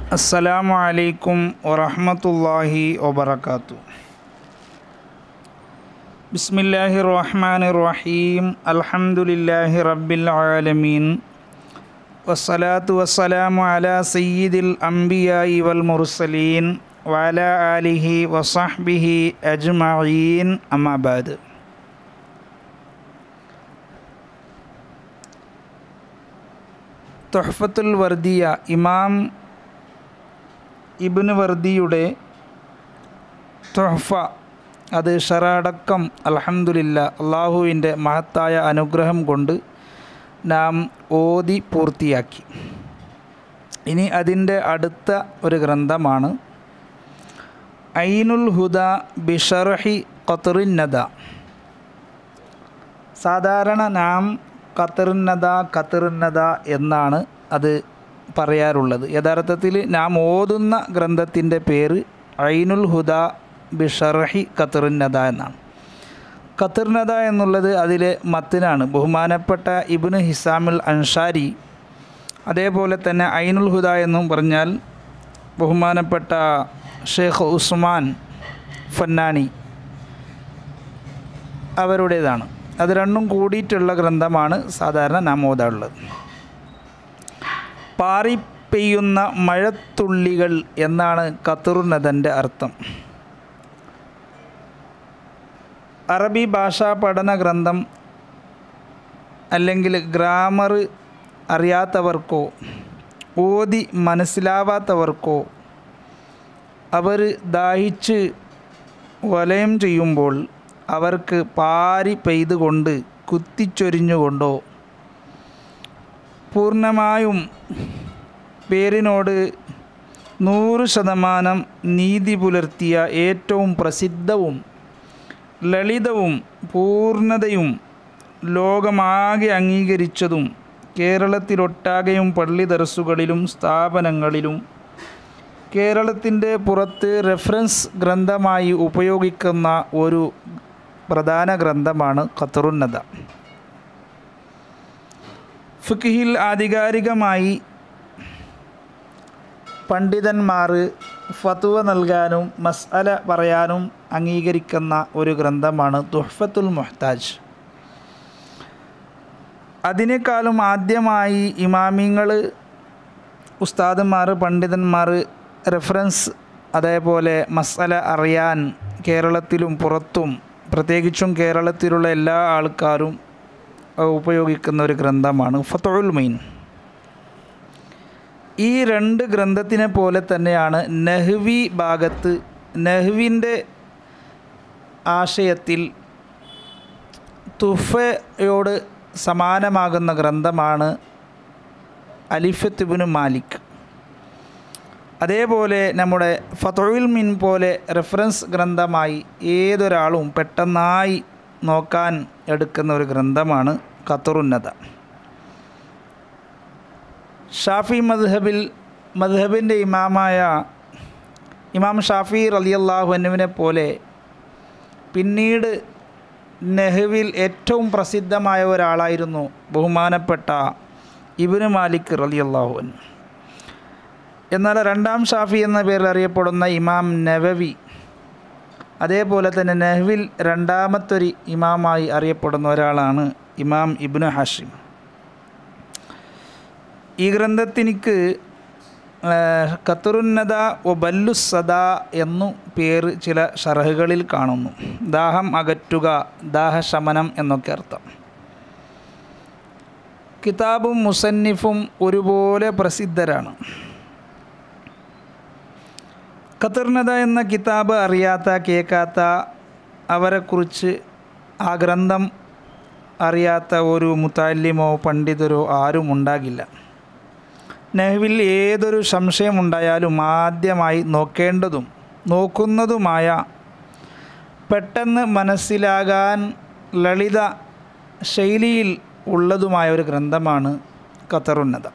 അസ്സലാമു അലൈക്കും വറഹ്മത്തുള്ളാഹി വബറകാതുഹു. ബിസ്മില്ലാഹിർ റഹ്മാനിർ റഹീം. അൽഹംദുലില്ലാഹി റബ്ബിൽ ആലമീൻ. വസ്സലാത്തു വസ്സലാമു അലാ സയ്യിദിൽ അംബിയാഇ വൽ മുർസലീൻ വഅലാ ആലിഹി വസഹ്ബിഹി അജ്മഈൻ. അമ്മാ ബഅദ്. തുഹ്ഫത്തുൽ വർദിയ ഇമാം ഇബ്നു വർദിയുടെ തുഹ്ഫ, അത് ഷറടക്കം അൽഹംദുലില്ലാ അള്ളാഹുവിൻ്റെ മഹത്തായ അനുഗ്രഹം കൊണ്ട് നാം ഓതി പൂർത്തിയാക്കി. ഇനി അതിൻ്റെ അടുത്ത ഒരു ഗ്രന്ഥമാണ് ഐനുൽ ഹുദ ബിഷർഹി ഖത്റുൻ നദ. സാധാരണ നാം ഖത്റുൻ നദ എന്നാണ് അത് പറയാറുള്ളത്. യഥാർത്ഥത്തിൽ നാം ഓതുന്ന ഗ്രന്ഥത്തിൻ്റെ പേര് ഐനുൽ ഹുദ ബിഷർഹി ഖത്റുൻ നദ എന്നാണ്. ഖത്റുൻ നദ എന്നുള്ളത് അതിലെ മത്തിനാണ്. ബഹുമാനപ്പെട്ട ഇബ്നു ഹിസാമുൽ അൻസാരി, അതേപോലെ തന്നെ ഐനുൽ ഹുദ എന്നും പറഞ്ഞാൽ ബഹുമാനപ്പെട്ട ഷെയ്ഖ് ഉസ്മാൻ ഫന്നാനി അവരുടേതാണ്. അത് രണ്ടും കൂടിയിട്ടുള്ള ഗ്രന്ഥമാണ് സാധാരണ നാം ഓതാറുള്ളത്. പാറി പെയ്യുന്ന മഴത്തുള്ളികൾ എന്നാണ് ഖത്റുൻ നദൻ്റെ അർത്ഥം. അറബി ഭാഷാ പഠന ഗ്രന്ഥം അല്ലെങ്കിൽ ഗ്രാമർ അറിയാത്തവർക്കോ ഓതി മനസ്സിലാവാത്തവർക്കോ അവർ ദാഹിച്ച് വലയം ചെയ്യുമ്പോൾ അവർക്ക് പാരി പെയ്തുകൊണ്ട് കുത്തിച്ചൊരിഞ്ഞുകൊണ്ടോ പൂർണ്ണമായും പേരിനോട് 100% നീതി പുലർത്തിയ ഏറ്റവും പ്രസിദ്ധവും ലളിതവും പൂർണ്ണതയും ലോകമാകെ അംഗീകരിച്ചതും കേരളത്തിലൊട്ടാകെയും പള്ളി ദർസുകളിലും സ്ഥാപനങ്ങളിലും കേരളത്തിൻ്റെ പുറത്ത് റെഫറൻസ് ഗ്രന്ഥമായി ഉപയോഗിക്കുന്ന ഒരു പ്രധാന ഗ്രന്ഥമാണ് ഖത്റുൻ നദ. ഫിഖ്ഹിൽ ആധികാരികമായി പണ്ഡിതന്മാർ ഫത്വ നൽകാനും മസ്അല പറയാനും അംഗീകരിക്കുന്ന ഒരു ഗ്രന്ഥമാണ് തുഹ്ഫത്തുൽ മുഹ്താജ്. അതിനേക്കാളും ആദ്യമായി ഇമാമിങ്ങൾ, ഉസ്താദന്മാർ, പണ്ഡിതന്മാർ റെഫറൻസ് അതേപോലെ മസ്അല അറിയാൻ കേരളത്തിലും പുറത്തും പ്രത്യേകിച്ചും കേരളത്തിലുള്ള എല്ലാ ആൾക്കാരും ഉപയോഗിക്കുന്ന ഒരു ഗ്രന്ഥമാണ് ഫത്ഹുൽ മൊയ്ൻ. ഈ രണ്ട് ഗ്രന്ഥത്തിനെ പോലെ തന്നെയാണ് നഹ്വി ഭാഗത്ത്, നഹ്വിൻ്റെ ആശയത്തിൽ തുഹ്ഫയോട് സമാനമാകുന്ന ഗ്രന്ഥമാണ് അലിഫത്ത് ഇബ്നു മാലിക്. അതേപോലെ നമ്മുടെ ഫത്ഹുൽ മൊയ്ൻ പോലെ റെഫറൻസ് ഗ്രന്ഥമായി ഏതൊരാളും പെട്ടെന്നായി നോക്കാൻ എടുക്കുന്ന ഒരു ഗ്രന്ഥമാണ് ഖത്റുൻ നദ. ഷാഫി മദ്ഹബിൻ്റെ ഇമാമായ ഇമാം ഷാഫി റളിയല്ലാഹു അൻഹുവിനെ പോലെ പിന്നീട് നഹ്വിൽ ഏറ്റവും പ്രസിദ്ധമായ ഒരാളായിരുന്നു ബഹുമാനപ്പെട്ട ഇബ്നു മാലിക് റളിയല്ലാഹു അൻഹു. എന്നാൽ രണ്ടാം ഷാഫി എന്ന പേരിൽ അറിയപ്പെടുന്ന ഇമാം നവവി, അതേപോലെ തന്നെ നഹ്വിൽ രണ്ടാമത്തൊരു ഇമാമായി അറിയപ്പെടുന്ന ഒരാളാണ് ഇമാം ഇബ്നു ഹാഷിം. ഈ ഗ്രന്ഥത്തിനിക്ക് ഖത്റുൻ നദ വ ബല്ലുസ് സദാ എന്നു പേര് ചില ഷറഹുകളിൽ കാണുന്നു. ദാഹം അകറ്റുക, ദാഹശമനം എന്നൊക്കെ അർത്ഥം. കിതാബും മുസന്നിഫും ഒരുപോലെ പ്രസിദ്ധരാണ്. ഖത്റുൻ നദ എന്ന കിതാബ് അറിയാത്ത, കേൾക്കാത്ത, അവരെക്കുറിച്ച് ആ ഗ്രന്ഥം അറിയാത്ത ഒരു മുതഅല്ലിമോ പണ്ഡിതരോ ആരും ഉണ്ടാകില്ല. നഹ്വിൽ ഏതൊരു സംശയമുണ്ടായാലും ആദ്യമായി നോക്കുന്നതുമായ പെട്ടെന്ന് മനസ്സിലാകാൻ ലളിത ശൈലിയിൽ ഉള്ളതുമായ ഒരു ഗ്രന്ഥമാണ് ഖത്റുൻ നദ.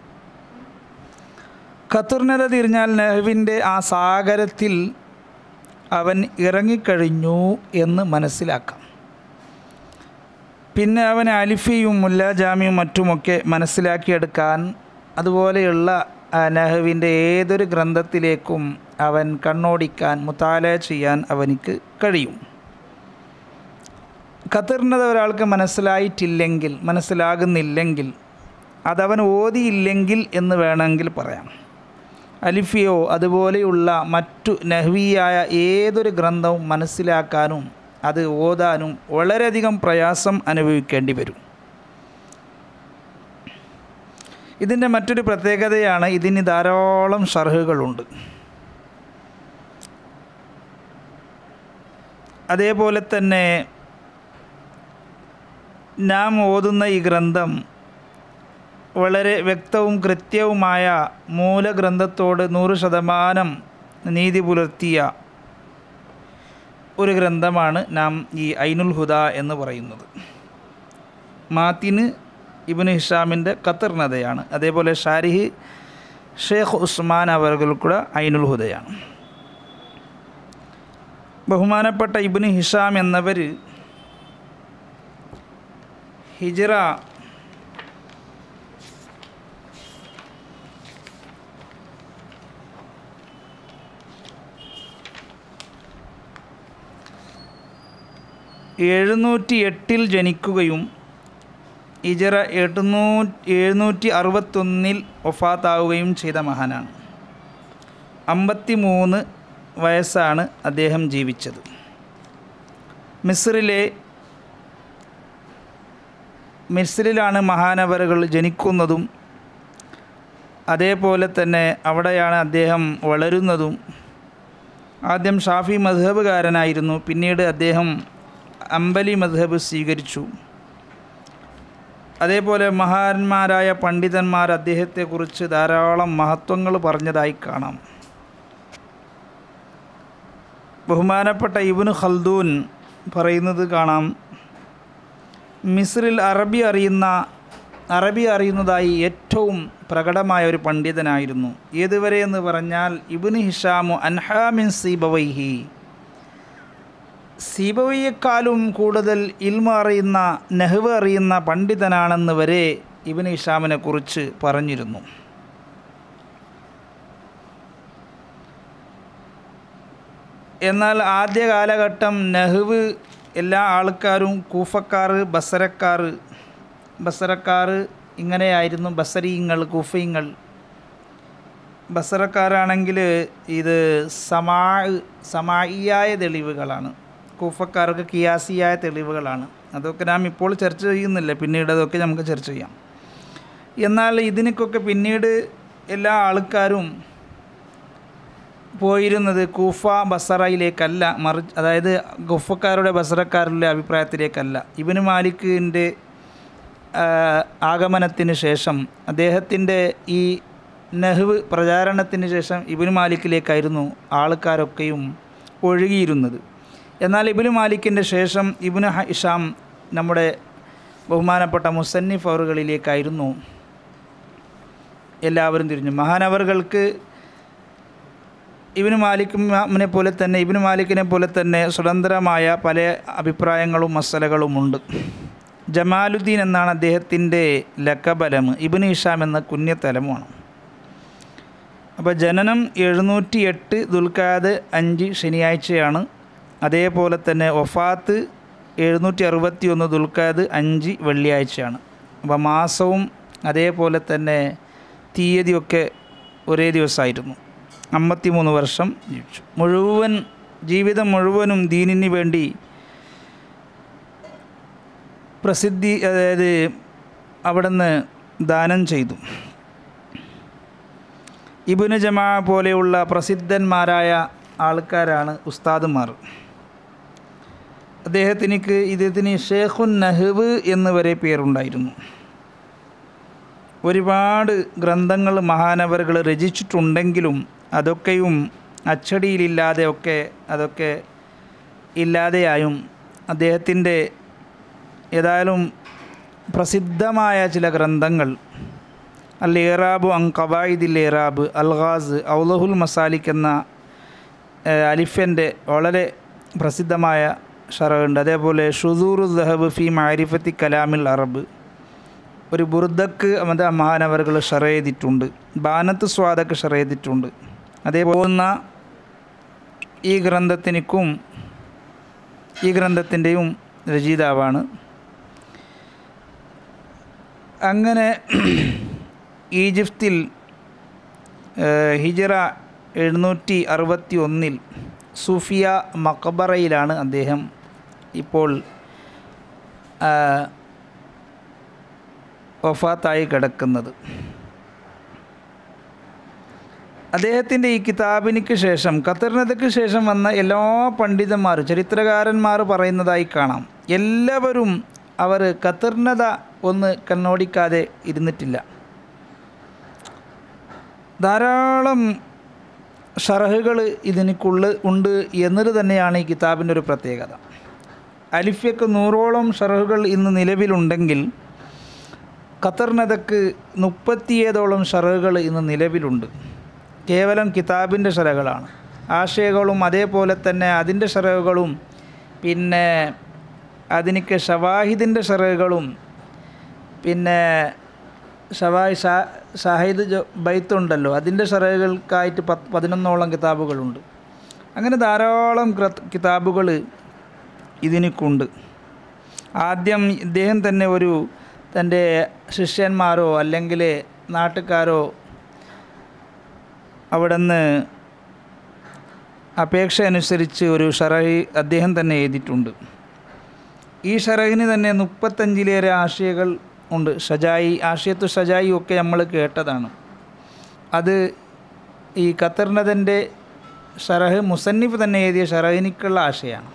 ഖത്റുൻ നദ തിരിഞ്ഞാൽ നഹ്വിൻ്റെ ആ സാഗരത്തിൽ അവൻ ഇറങ്ങിക്കഴിഞ്ഞു എന്ന് മനസ്സിലാക്കാം. പിന്നെ അവൻ അലിഫിയും മുല്ലാജാമിയും മറ്റുമൊക്കെ മനസ്സിലാക്കിയെടുക്കാൻ അതുപോലെയുള്ള നഹ്വിൻ്റെ ഏതൊരു ഗ്രന്ഥത്തിലേക്കും അവൻ കണ്ണോടിക്കാൻ മുതാല ചെയ്യാൻ അവനിക്ക് കഴിയും. ഖത്തറിനത് ഒരാൾക്ക് മനസ്സിലാകുന്നില്ലെങ്കിൽ അതവൻ ഓതിയില്ലെങ്കിൽ എന്ന് വേണമെങ്കിൽ പറയാം. അലിഫിയോ അതുപോലെയുള്ള മറ്റു നഹ്വിയായ ഏതൊരു ഗ്രന്ഥവും മനസ്സിലാക്കാനും അത് ഓതാനും വളരെയധികം പ്രയാസം അനുഭവിക്കേണ്ടി വരും. ഇതിൻ്റെ മറ്റൊരു പ്രത്യേകതയാണ് ഇതിന് ധാരാളം ഷർഹുകളുണ്ട്. അതേപോലെ തന്നെ നാം ഓതുന്ന ഈ ഗ്രന്ഥം വളരെ വ്യക്തവും കൃത്യവുമായ മൂലഗ്രന്ഥത്തോട് 100% നീതി പുലർത്തിയ ഒരു ഗ്രന്ഥമാണ് നാം ഈ ഐനുൽ ഹുദ എന്ന് പറയുന്നത്. മാത്തിന് ഇബ്നു ഹിഷാമിൻ്റെ ഖത്തർനതയാണ്. അതേപോലെ ഷാരിഹ് ഷെയ്ഖ് ഉസ്മാൻ അവർകളുടെ ഐനുൽ ഹുദയാണ്. ബഹുമാനപ്പെട്ട ഇബ്നു ഹിഷാം എന്നവർ ഹിജ്റ 708 ജനിക്കുകയും ഹിജ്റ 761 വഫാത്താവുകയും ചെയ്ത മഹാനാണ്. 53 വയസ്സാണ് അദ്ദേഹം ജീവിച്ചത്. മിസ്രിലാണ് മഹാനവറുകൾ ജനിക്കുന്നതും അതേപോലെ തന്നെ അവിടെയാണ് അദ്ദേഹം വളരുന്നതും. ആദ്യം ഷാഫി മദ്ഹബുകാരനായിരുന്നു, പിന്നീട് അദ്ദേഹം അംബലി മദ്ഹബ് സ്വീകരിച്ചു. അതേപോലെ മഹാന്മാരായ പണ്ഡിതന്മാർ അദ്ദേഹത്തെക്കുറിച്ച് ധാരാളം മഹത്വങ്ങൾ പറഞ്ഞതായി കാണാം. ബഹുമാനപ്പെട്ട ഇബ്നു ഖൽദൂൻ പറയുന്നത് കാണാം, മിസ്രിൽ അറബി അറിയുന്നതായി ഏറ്റവും പ്രകടമായ ഒരു പണ്ഡിതനായിരുന്നു. ഏതുവരെ എന്ന് പറഞ്ഞാൽ ഇബ്നു ഹിഷാമു അൻഹാ മിൻ സീബവൈഹി, സീബവൈയെക്കാളും കൂടുതൽ ഇൽമ അറിയുന്ന നഹ്വ് അറിയുന്ന പണ്ഡിതനാണെന്ന് വരെ ഇബ്നു ഹിഷാമിനെ കുറിച്ച് പറഞ്ഞിരുന്നു. എന്നാൽ ആദ്യ കാലഘട്ടം നഹ്വ് എല്ലാ ആൾക്കാരും കൂഫക്കാർ, ബസറക്കാർ ഇങ്ങനെയായിരുന്നു. ബസരീങ്ങൾ, കൂഫീങ്ങൾ. ബസറക്കാരാണെങ്കിൽ ഇത് സമായിയായ തെളിവുകളാണ്, കൂഫക്കാർക്ക് കിയാസിയായ തെളിവുകളാണ്. അതൊക്കെ നാം ഇപ്പോൾ ചർച്ച ചെയ്യുന്നില്ല, പിന്നീട് അതൊക്കെ നമുക്ക് ചർച്ച ചെയ്യാം. എന്നാൽ ഇതിനൊക്കെ പിന്നീട് എല്ലാ ആൾക്കാരും പോയിരുന്നത് കൂഫ ബസറയിലേക്കല്ല, അതായത് ഗുഫക്കാരുടെ ബസറക്കാരുടെ അഭിപ്രായത്തിലേക്കല്ല. ഇബ്നു മാലിക്കിൻ്റെ ആഗമനത്തിന് ശേഷം അദ്ദേഹത്തിൻ്റെ ഈ നഹ്വ് പ്രചാരണത്തിന് ശേഷം ഇബ്നു മാലിക്കിലേക്കായിരുന്നു ആൾക്കാരൊക്കെയും ഒഴുകിയിരുന്നത്. എന്നാൽ ഇബ്നു മാലിക്കിൻ്റെ ശേഷം ഇബ്നു ഹിഷാം നമ്മുടെ ബഹുമാനപ്പെട്ട മുസന്നിഫ് അവറുകളിലേക്കായിരുന്നു എല്ലാവരും തിരിഞ്ഞു. മഹാനവറുകൾക്ക് ഇബ്നു മാലിക്കിനെ പോലെ തന്നെ സ്വതന്ത്രമായ പല അഭിപ്രായങ്ങളും മസലകളുമുണ്ട്. ജമാലുദ്ദീൻ എന്നാണ് അദ്ദേഹത്തിൻ്റെ ലക്കബലം, ഇബ്നു ഹിഷാം എന്ന കുഞ്ഞത്തലമാണ്. അപ്പോൾ ജനനം 708 ദുൽഖഅദ് 5 ശനിയാഴ്ചയാണ്. അതേപോലെ തന്നെ വഫാത്ത് 761 ദുൽഖഅദ് 5 വെള്ളിയാഴ്ചയാണ്. അപ്പോൾ മാസവും അതേപോലെ തന്നെ തീയതിയൊക്കെ ഒരേ ദിവസമായിരുന്നു. 53 വർഷം ജീവിച്ചു. ജീവിതം മുഴുവനും ദീനിന് വേണ്ടി അതായത് അവിടുന്ന് ദാനം ചെയ്തു. ഇബ്നു ജമാ പോലെയുള്ള പ്രസിദ്ധന്മാരായ ആൾക്കാരാണ് ഉസ്താദുമാർ. ഇദ്ദേഹത്തിന് ഷേഖുൻ നഹ്വ് എന്ന് വരെ പേരുണ്ടായിരുന്നു. ഒരുപാട് ഗ്രന്ഥങ്ങൾ മഹാനവറുകൾ രചിച്ചിട്ടുണ്ടെങ്കിലും അതൊക്കെയും അതൊക്കെ ഇല്ലാതെയായും അദ്ദേഹത്തിൻ്റെ ഏതായാലും പ്രസിദ്ധമായ ചില ഗ്രന്ഥങ്ങൾ അൽ ഇറാബു അൻ ഖവായിദിൽ ഇറാബ്, അൽ ഗാസ്, ഔലഹുൽ മസാലിക് എന്ന അലിഫൻ്റെ വളരെ പ്രസിദ്ധമായ ഷറഹുണ്ട്. അതേപോലെ ഷുദൂറു ദഹബ് ഫി മഅരിഫത്തി കലാമിൽ അറബ്, ഒരു ബുർദക്ക് മഹാനവറുകൾ ഷറ ചെയ്തിട്ടുണ്ട്, ബാനത്ത് സ്വാദക്ക് ഷറ ചെയ്തിട്ടുണ്ട്. അതേപോലെ ഈ ഗ്രന്ഥത്തിൻ്റെയും രചയിതാവാണ്. അങ്ങനെ ഈജിപ്തിൽ ഹിജറ 761 സൂഫിയ മഖബറയിലാണ് അദ്ദേഹം ഇപ്പോൾ വഫാത്തായി കിടക്കുന്നത്. അദ്ദേഹത്തിൻ്റെ ഈ കിതാബിനിക്ക് ശേഷം ഖത്തർനദയ്ക്ക് ശേഷം വന്ന എല്ലാ പണ്ഡിതന്മാരും ചരിത്രകാരന്മാർ പറയുന്നതായി കാണാം, എല്ലാവരും അവർ ഖത്തർനദ ഒന്ന് കണ്ണോടിക്കാതെ ഇരുന്നിട്ടില്ല. ധാരാളം ഷറഹുകൾ ഉണ്ട് എന്നത് തന്നെയാണ് ഈ കിതാബിൻ്റെ ഒരു പ്രത്യേകത. അലിഫ്യക്ക് 100ഓളം ഷറഹുകൾ ഇന്ന് നിലവിലുണ്ടെങ്കിൽ ഖത്തർനദക്ക് 37ഓളം ഷറഹുകൾ ഇന്ന് നിലവിലുണ്ട്. കേവലം കിതാബിൻ്റെ ഷറഹുകളാണ്. ആശയങ്ങളും അതേപോലെ തന്നെ അതിൻ്റെ ഷറഹുകളും പിന്നെ അതിനിക്ക് ഷവാഹിദിൻ്റെ ഷറഹുകളും പിന്നെ ഷാഹിദ് ബൈത്തുണ്ടല്ലോ അതിൻ്റെ ഷറഹുകൾക്കായിട്ട് 11ഓളം കിതാബുകളുണ്ട്. അങ്ങനെ ധാരാളം കിതാബുകൾ ഇതിനിക്കുണ്ട്. ആദ്യം ഇദ്ദേഹം തന്നെ തൻ്റെ ശിഷ്യന്മാരോ അല്ലെങ്കിൽ നാട്ടുകാരോ അവിടുന്ന് അപേക്ഷ അനുസരിച്ച് ഒരു ഷറഹ് അദ്ദേഹം തന്നെ എഴുതിയിട്ടുണ്ട്. ഈ ഷറഹിന് തന്നെ 35ലേറെ ആശയങ്ങൾ ഉണ്ട്. ആശയത്തു ഷജായി ഒക്കെ നമ്മൾ കേട്ടതാണ്. അത് ഈ ഖത്തർനദൻ്റെ ഷറഹ് മുസന്നിഫ് തന്നെ എഴുതിയ ഷറഹിനിക്കുള്ള ആശയമാണ്.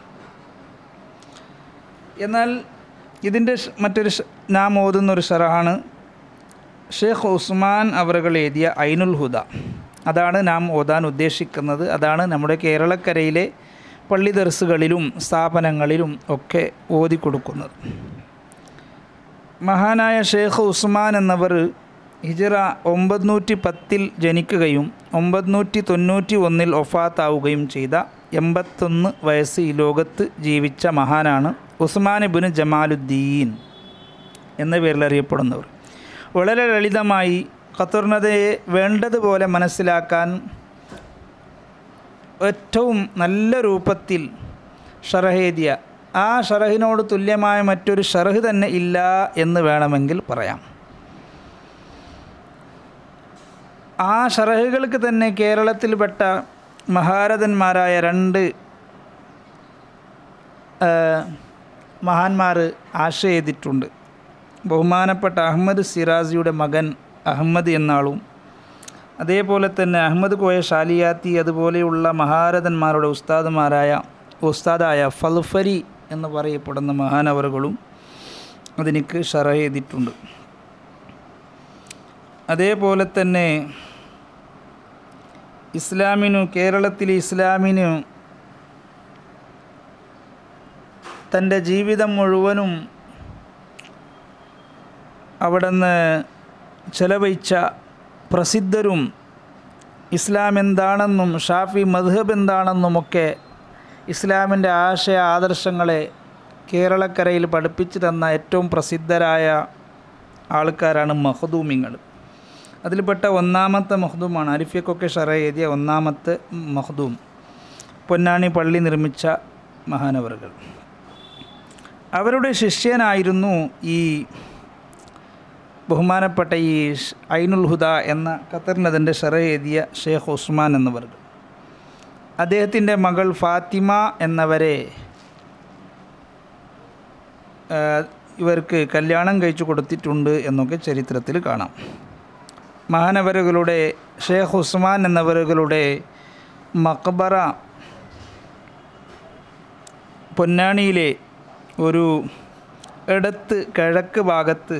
എന്നാൽ ഇതിൻ്റെ മറ്റൊരു നാം ഓതുന്നൊരു ഷറഹാണ് ഷെയ്ഖ് ഉസ്മാൻ അവറുകൾ എഴുതിയ ഐനുൽ ഹുദ. അതാണ് നാം ഓതാൻ ഉദ്ദേശിക്കുന്നത്. അതാണ് നമ്മുടെ കേരളക്കരയിലെ പള്ളി ദർസുകളിലും സ്ഥാപനങ്ങളിലും ഒക്കെ ഓതിക്കൊടുക്കുന്നത്. മഹാനായ ഷെയ്ഖ് ഉസ്മാൻ എന്നവർ ഹിജറ 910 ജനിക്കുകയും 991 വഫാത്താവുകയും ചെയ്ത 81 വയസ്സ് ഈ ലോകത്ത് ജീവിച്ച മഹാനാണ് ഉസ്മാൻ ഇബ്നു ജമാലുദ്ദീൻ എന്ന പേരിൽ അറിയപ്പെടുന്നവർ. വളരെ ലളിതമായി ഖത്തർനദയെ വേണ്ടതുപോലെ മനസ്സിലാക്കാൻ ഏറ്റവും നല്ല രൂപത്തിൽ ഷറഹ് എഴുതിയ ആ ഷറഹിനോട് തുല്യമായ മറ്റൊരു ഷറഹ് തന്നെ ഇല്ല എന്ന് വേണമെങ്കിൽ പറയാം. ആ ഷറഹുകൾക്ക് തന്നെ കേരളത്തിൽപ്പെട്ട മഹാരഥന്മാരായ 2 മഹാന്മാർ ആശയം എഴുതിയിട്ടുണ്ട്. ബഹുമാനപ്പെട്ട അഹമ്മദ് സിറാസിയുടെ മകൻ അഹമ്മദ് എന്നാളും അതേപോലെ തന്നെ അഹമ്മദ് കോയ ഷാലിയാത്തി അതുപോലെയുള്ള മഹാരഥന്മാരുടെ ഉസ്താദായ ഫൽഫരി എന്ന് പറയപ്പെടുന്ന മഹാനവറുകളും അതിനിക്ക് ഷറഹ് ചെയ്തിട്ടുണ്ട്. അതേപോലെ തന്നെ കേരളത്തിലെ ഇസ്ലാമിന് തൻ്റെ ജീവിതം മുഴുവനും അവിടുന്ന് ചെലവഴിച്ച പ്രസിദ്ധരും ഇസ്ലാം എന്താണെന്നും ഷാഫി മദ്ഹബ് എന്താണെന്നുമൊക്കെ ഇസ്ലാമിൻ്റെ ആശയ ആദർശങ്ങളെ കേരളക്കരയിൽ പഠിപ്പിച്ചു തന്ന ഏറ്റവും പ്രസിദ്ധരായ ആൾക്കാരാണ് മഖ്ദൂമിങ്ങൾ. അതിൽപ്പെട്ട 1ാമത്തെ മഖ്ദൂമാണ് അരിഫ്യക്കൊക്കെ ഷറഹ് എഴുതിയ 1ാമത്തെ മഖ്ദൂം, പൊന്നാനി പള്ളി നിർമ്മിച്ച മഹാനവറുകൾ. അവരുടെ ശിഷ്യനായിരുന്നു ഈ ബഹുമാനപ്പെട്ട ഈ ഐനുൽ ഹുദ എന്ന ഖത്തർനദൻ്റെ ഷറഹ് എഴുതിയ ഷെയ്ഖ് ഉസ്മാൻ എന്നവർ. അദ്ദേഹത്തിൻ്റെ മകൾ ഫാത്തിമ എന്നവരെ ഇവർക്ക് കല്യാണം കഴിച്ചു കൊടുത്തിട്ടുണ്ട് എന്നൊക്കെ ചരിത്രത്തിൽ കാണാം. മഹാനവറുകളുടെ ഷെയ്ഖ് ഉസ്മാൻ എന്നവറുകളുടെ മഖബറ പൊന്നാനിയിലെ ഒരു കിഴക്ക് ഭാഗത്ത്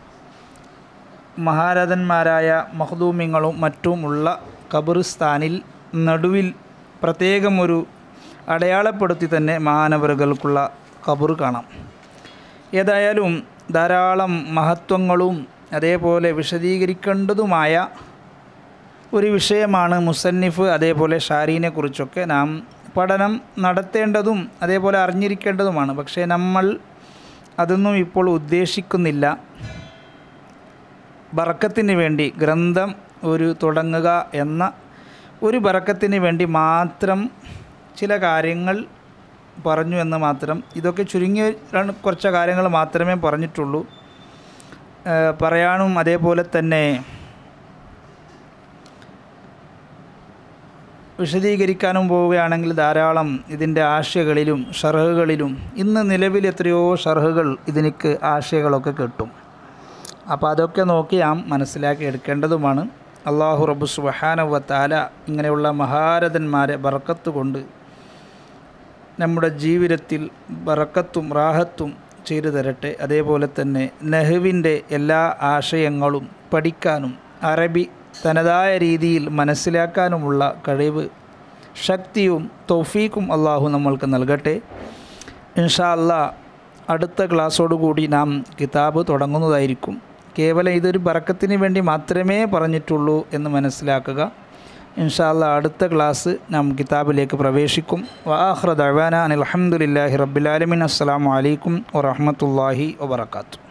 മഹാരഥന്മാരായ മഖ്ദൂമിങ്ങളും മറ്റുമുള്ള ഖബറിസ്ഥാനിൽ നടുവിൽ പ്രത്യേകം ഒരു അടയാളപ്പെടുത്തി തന്നെ മഹാനവറുകൾക്കുള്ള ഖബർ കാണാം. ഏതായാലും ധാരാളം മഹത്വങ്ങളും അതേപോലെ വിശദീകരിക്കേണ്ടതുമായ ഒരു വിഷയമാണ് മുസന്നിഫ് അതേപോലെ ഷാരീനെ കുറിച്ചൊക്കെ നാം പഠനം നടത്തേണ്ടതും അതേപോലെ അറിഞ്ഞിരിക്കേണ്ടതുമാണ്. പക്ഷേ നമ്മൾ അതൊന്നും ഇപ്പോൾ ഉദ്ദേശിക്കുന്നില്ല. ബറക്കത്തിന് വേണ്ടി ഗ്രന്ഥം തുടങ്ങുക എന്ന ഒരു ബറക്കത്തിന് വേണ്ടി മാത്രം ചില കാര്യങ്ങൾ പറഞ്ഞു എന്ന് മാത്രം. ഇതൊക്കെ ചുരുങ്ങിയ കുറച്ച് കാര്യങ്ങൾ മാത്രമേ പറഞ്ഞിട്ടുള്ളൂ. പറയാനും അതേപോലെ തന്നെ വിശദീകരിക്കാനും പോവുകയാണെങ്കിൽ ധാരാളം ഇതിൻ്റെ ആശയകളിലും ഷർഹുകളിലും ഇന്ന് നിലവിൽ എത്രയോ ഷർഹുകൾ ഇതിനക്ക് ആശയങ്ങളൊക്കെ കിട്ടും. അപ്പോൾ അതൊക്കെ നോക്കി നാം മനസ്സിലാക്കി എടുക്കേണ്ടതുമാണ്. അല്ലാഹു റബ്ബു സുബ്ഹാനഹു വ തആല ഇങ്ങനെയുള്ള മഹാരഥന്മാരെ ബറക്കത്ത് കൊണ്ട് നമ്മുടെ ജീവിതത്തിൽ ബറക്കത്തും റാഹത്തും ചെയ്തു തരട്ടെ. അതേപോലെ തന്നെ നഹ്വിൻ്റെ എല്ലാ ആശയങ്ങളും പഠിക്കാനും അറബി തനതായ രീതിയിൽ മനസ്സിലാക്കാനുമുള്ള കഴിവ്, ശക്തിയും തൗഫീഖും അള്ളാഹു നമ്മൾക്ക് നൽകട്ടെ. ഇൻഷാ അല്ലാഹ് അടുത്ത ക്ലാസ്സോടുകൂടി നാം കിതാബ് തുടങ്ങുന്നതായിരിക്കും. കേവലം ഇതൊരു ബറക്കത്തിന് വേണ്ടി മാത്രമേ പറഞ്ഞിട്ടുള്ളൂ എന്ന് മനസ്സിലാക്കുക. ഇൻഷാ അല്ലാഹ് അടുത്ത ക്ലാസ് നാം കിതാബിലേക്ക് പ്രവേശിക്കും. വആഖിറു ദഅ്വാനാ അനിൽ ഹംദുലില്ലാഹി റബ്ബിൽ ആലമീൻ. അസ്സലാമു അലൈക്കും വറഹ്മത്തുള്ളാഹി വബറകാതുഹു.